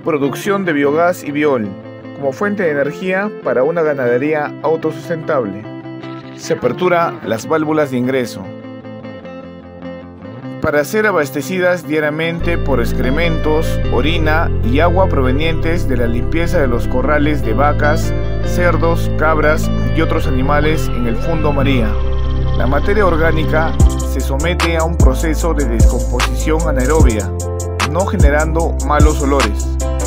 Producción de biogás y biol, como fuente de energía para una ganadería autosustentable. Se apertura las válvulas de ingreso para ser abastecidas diariamente por excrementos, orina y agua provenientes de la limpieza de los corrales de vacas, cerdos, cabras y otros animales en el Fundo María. La materia orgánica se somete a un proceso de descomposición anaerobia, no generando malos olores.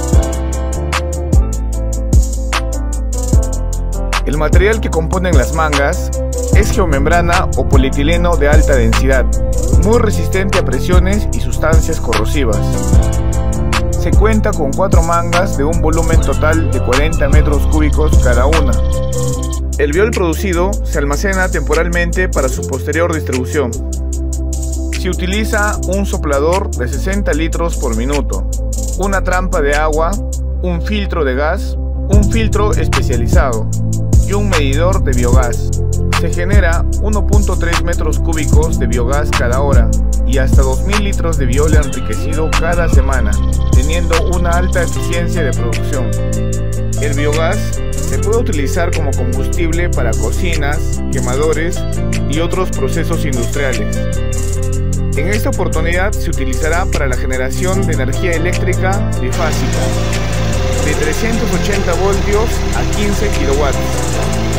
El material que componen las mangas es geomembrana o polietileno de alta densidad, muy resistente a presiones y sustancias corrosivas. Se cuenta con 4 mangas de un volumen total de 40 metros cúbicos cada una. El biol producido se almacena temporalmente para su posterior distribución. Se utiliza un soplador de 60 litros por minuto, una trampa de agua, un filtro de gas, un filtro especializado y un medidor de biogás. Se genera 1.3 metros cúbicos de biogás cada hora y hasta 2000 litros de biol enriquecido cada semana, teniendo una alta eficiencia de producción. El biogás se puede utilizar como combustible para cocinas, quemadores y otros procesos industriales. En esta oportunidad se utilizará para la generación de energía eléctrica bifásica de 380 voltios a 15 kilowatts.